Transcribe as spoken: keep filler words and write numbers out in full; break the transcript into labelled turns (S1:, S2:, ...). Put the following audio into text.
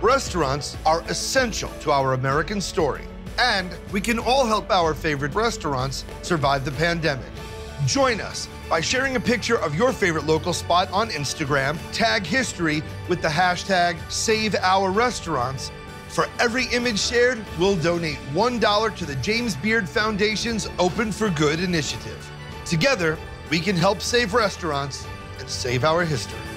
S1: Restaurants are essential to our American story, and we can all help our favorite restaurants survive the pandemic. Join us by sharing a picture of your favorite local spot on Instagram, tag history with the hashtag SaveOurRestaurants. For every image shared, we'll donate one dollar to the James Beard Foundation's Open for Good initiative. Together, we can help save restaurants and save our history.